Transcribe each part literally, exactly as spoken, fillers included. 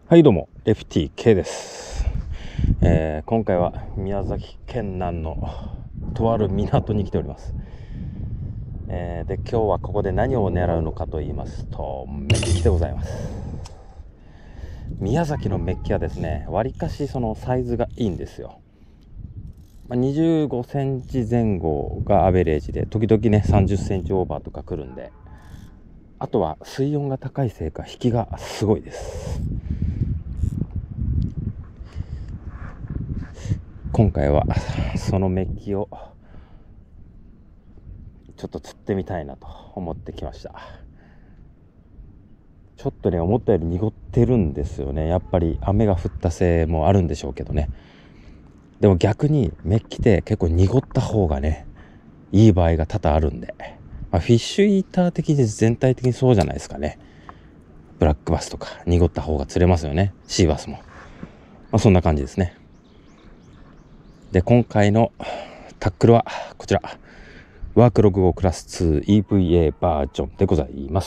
はいどうもレフティ K です、えー、今回は宮崎県南のとある港に来ております、えー、で今日はここで何を狙うのかと言いますとメッキでございます。宮崎のメッキはですね、わりかしそのサイズがいいんですよ。まあ、にじゅうごセンチ前後がアベレージで、時々ねさんじゅっセンチオーバーとか来るんで、あとは水温が高いせいか引きがすごいです。今回はそのメッキをちょっと釣ってみたいなと思ってきました。ちょっとね思ったより濁ってるんですよね。やっぱり雨が降ったせいもあるんでしょうけどね。でも逆にメッキって結構濁った方がねいい場合が多々あるんで、まあ、フィッシュイーター的に全体的にそうじゃないですかね。ブラックバスとか濁った方が釣れますよね。シーバスも、まあ、そんな感じですね。で今回のタックルはこちらワークろくじゅうごクラス ツー イーブイエー バージョンでございます、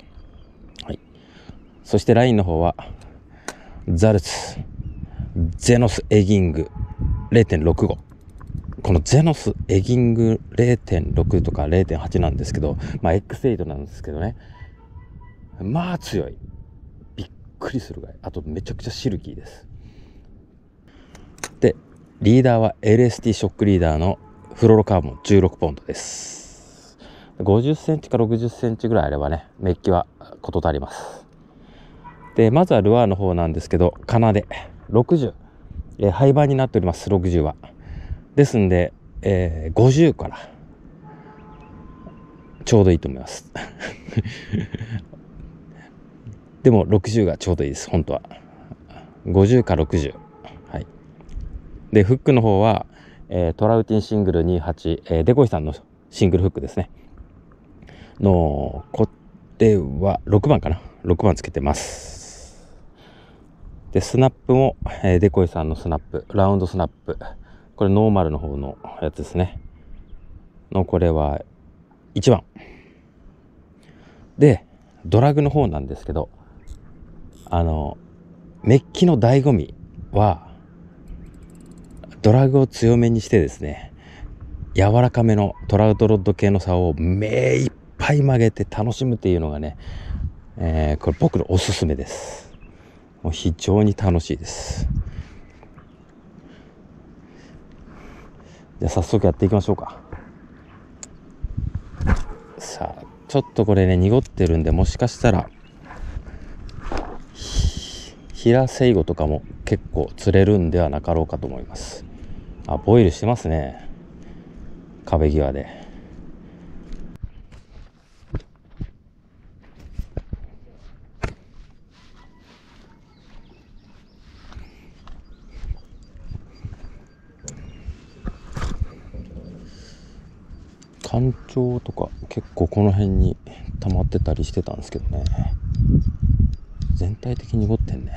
はい、そしてラインの方はザルツゼノスエギング れいてんろくご。 このゼノスエギング れいてんろく とか れいてんはち なんですけど、まあ エックスエイト なんですけどね、まあ強い、びっくりするぐらい。あとめちゃくちゃシルキーです。でリーダーは エルエスティー ショックリーダーのフロロカーボンじゅうろくポンドです。ごじゅっセンチかろくじゅっセンチぐらいあればねメッキは事足ります。でまずはルアーの方なんですけど、カナでろくじゅう、えー、廃盤になっております。ろくじゅうはですんで、えー、ごじゅうからちょうどいいと思いますでもろくじゅうがちょうどいいです。本当はごじゅうかろくじゅう。はい。でフックの方は、えー、トラウティンシングルにじゅうはち、えー、デコイさんのシングルフックですねの、これはろくばんかな、ろくばんつけてます。でスナップも、えー、デコイさんのスナップ、ラウンドスナップ、これノーマルの方のやつですねの、これはいちばんで、ドラグの方なんですけど、あのメッキの醍醐味はドラグを強めにしてですね、柔らかめのトラウトロッド系の竿を目いっぱい曲げて楽しむっていうのがね、えー、これ僕のおすすめです。もう非常に楽しいです。じゃあ早速やっていきましょうか。さあちょっとこれね濁ってるんで、もしかしたらヒラセイゴとかも結構釣れるんではなかろうかと思います。あ、ボイルしてますね、壁際で。干潮とか結構この辺に溜まってたりしてたんですけどね、全体的に濁ってんね。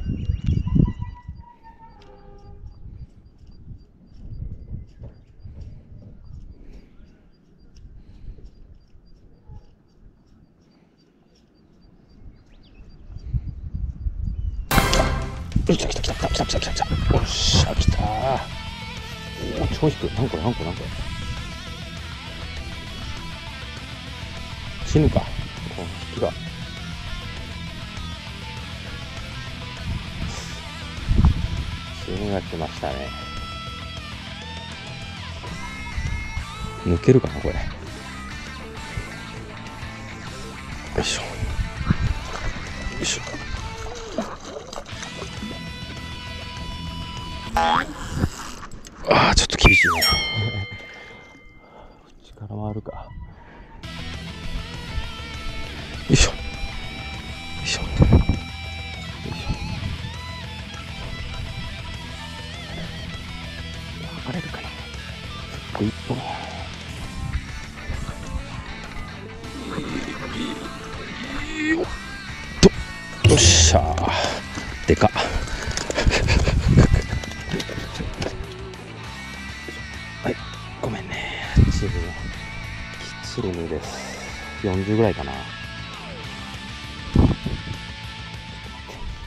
来た来た来た来た来た来た来た来た、おっしゃ来た。おお超低い。何これ何これ何これ、死ぬかこの引きが。死ぬが来ましたね。抜けるかなこれ。よいしょよいしょ。ああちょっと厳しいね力回るか。よいしょよいしょよいしょ。剥がれるかな。一本。よっとよっしゃー、でかっはい、ごめんね。チームのキチルムです。よんじゅうぐらいかな。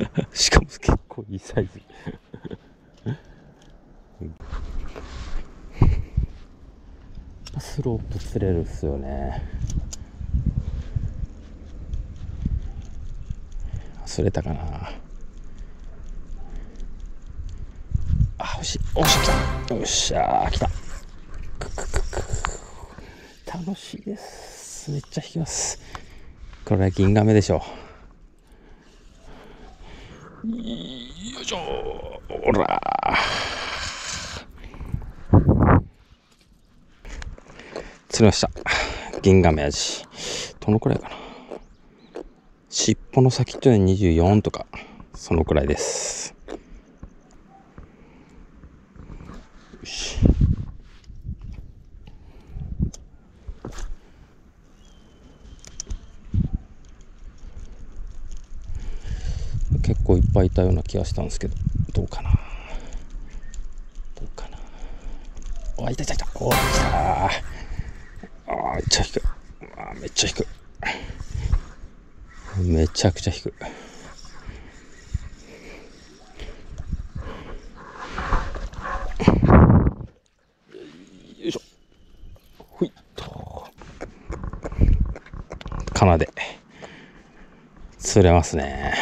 しかも結構いいサイズ。スロープ釣れるっすよね。釣れたかなあ。欲しい。おっしゃ来た。よっしゃー来た。くくくく楽しいです。めっちゃ引きます。これは銀ガメでしょう。よいしょほら釣れました。銀ガメ味。どのくらいかな。尻尾の先っていうのはにじゅうよんとかそのくらいです。よし。結構いっぱいいたような気がしたんですけど、どうかなどうかな。おいたいたいた。おい来た。あめっちゃ引く。あめっちゃ引く。めちゃくちゃ引く。よいしょ。ほいっと。かなで釣れますね。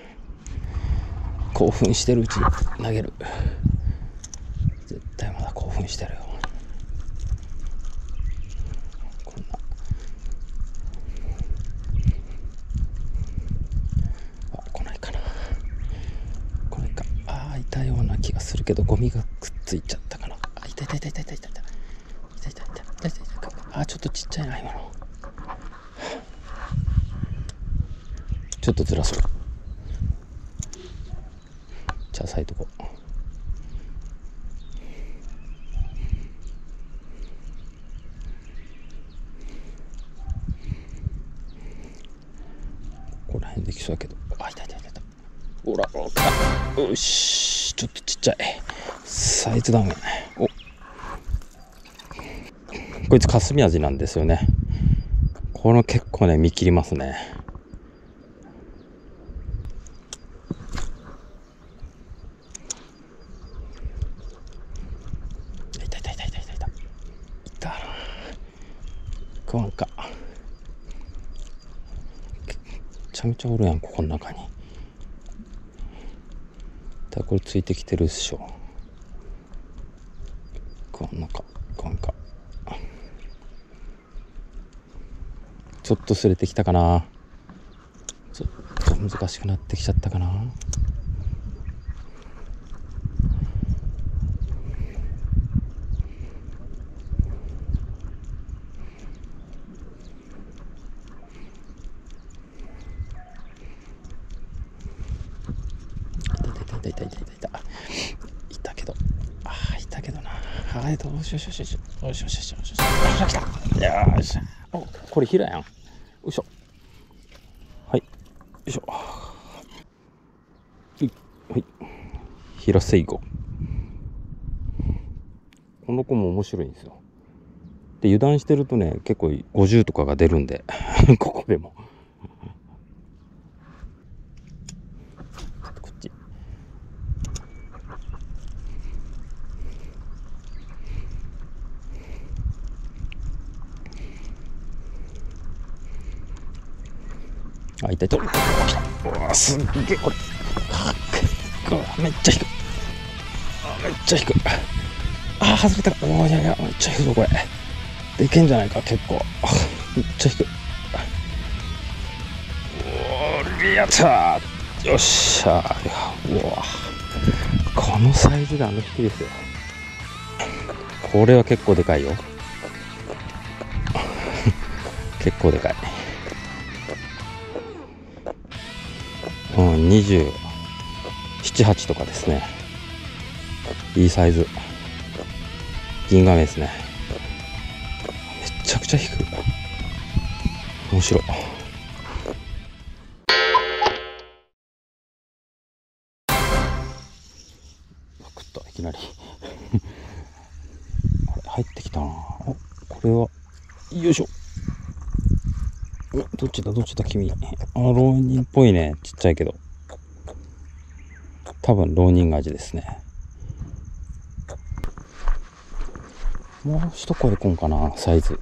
興奮してるうちに投げる。絶対まだ興奮してるよ。こんなあ来ないかな。来ないか。あいたような気がするけどゴミがくっついちゃったかな。あいたいたいたいたいたいたいたいたいたいたいたいたいた。あちょっとちっちゃいな今の。ちょっとずらそう。じゃあ咲いとこう。ここら辺できそうやけど。あいたいたいたいた。ほらほら。よしちょっとちっちゃいサイズダウンやね。おこいつ霞味なんですよね。この結構ね見切りますね。いたいたいたいたいたいたいた。食わんか。めちゃめちゃおるやんここの中に。だこれついてきてるっしょ。食わんのか食わんか。ちょっとすれてきたかな。ちょっと難しくなってきちゃったかな。いたいたいたいたいたいたいたけどあいたけどな。はいどうしよしよしよしよしよしよしよしよし来た。よしおこれヒラやん。よいしょはいよいしょはいはいヒラセイゴ。この子も面白いんですよ。で油断してるとね結構ごじゅうとかが出るんでここでもこっちあいたいた。うわすっげえこれめっちゃ引く。あめっちゃ引く。あ外れた。おいやいやめっちゃ引くぞこれ。でけんじゃないか結構。めっちゃ引く。おーやったー。よっしゃー。うわこのサイズであの引きですよ。これは結構でかいよ。結構でかい。 うん、にじゅうなな、はちとかですね。いいサイズ。銀ガメですね。めちゃくちゃ引く。面白い。食った、いきなり。あれ、入ってきたな。お、これは、よいしょ。お、どっちだ、どっちだ、君。あ、浪人っぽいね。ちっちゃいけど。多分、浪人味ですね。もう一声こんかな、サイズ。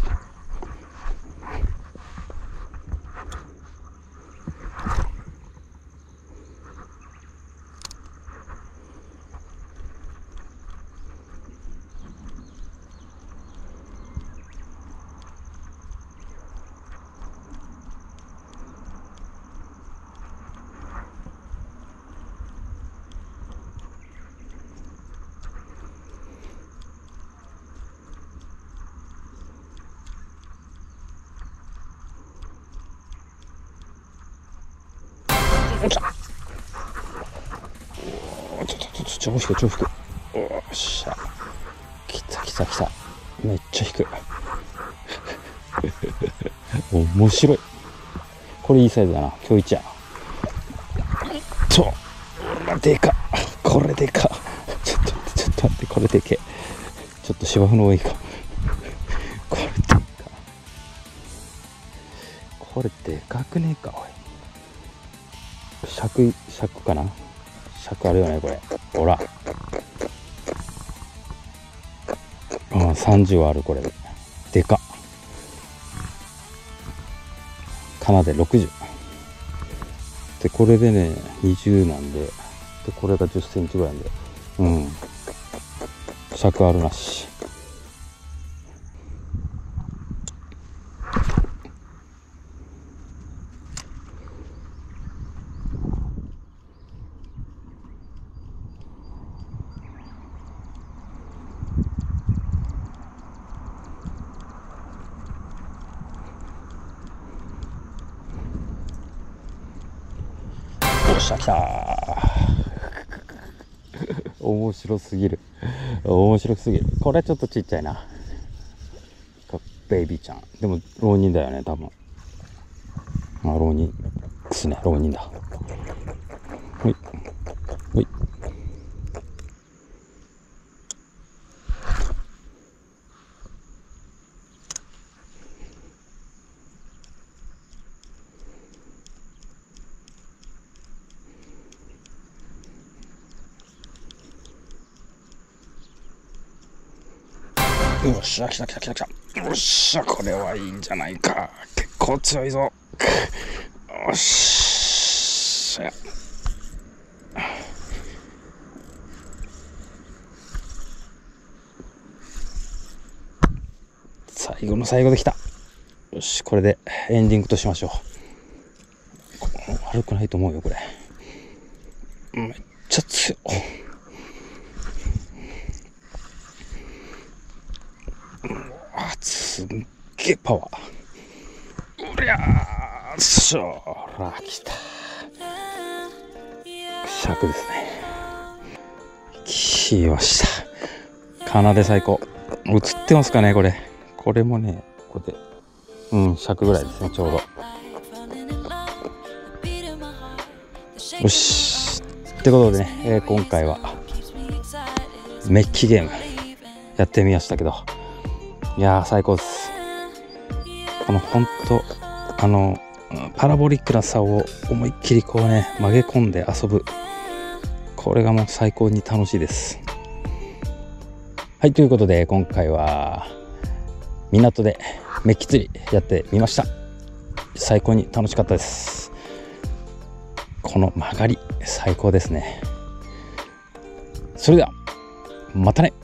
来た。お、ちょちょちょちょ、超引く、超引く。おっしゃ。来た来た来た。めっちゃ引く。面白い。これいいサイズだな。今日一や。と、ほら、でか。これでか。ちょっと待って、ちょっと待って、これでけ。ちょっと芝生の上いいか。これでか。これでかくねえか、おい。尺、尺かな、尺あるよね、これ。ほら。ああ、さんじゅうはある、これ。でかっ。かなでろくじゅう。で、これでね、にじゅうなんで、で、これがじゅっセンチぐらいなんで、うん。尺あるなし。よっしゃ、来たー。面白すぎる。面白すぎる。これちょっとちっちゃいな。ベイビーちゃん。でも浪人だよね、多分。あ、浪人ですね。浪人だ。ほいほい。よっしゃ、来た来た来た来た。よっしゃ、これはいいんじゃないか。結構強いぞ。よっしゃ。最後の最後できた。よし、これでエンディングとしましょう。悪くないと思うよ、これ。めっちゃ強い。すっげえパワー。うりゃー、しょーら、来た。尺ですね。来ました。かなで最高。映ってますかね、これ。これもね、ここで、うん、尺ぐらいですね、ちょうど。よし。ってことでね、えー、今回はメッキゲームやってみましたけど、いやー最高です。このほんとあのパラボリックな竿を思いっきりこうね曲げ込んで遊ぶ、これがもう最高に楽しいです。はい、ということで今回は港でメッキ釣りやってみました。最高に楽しかったです。この曲がり最高ですね。それではまたね。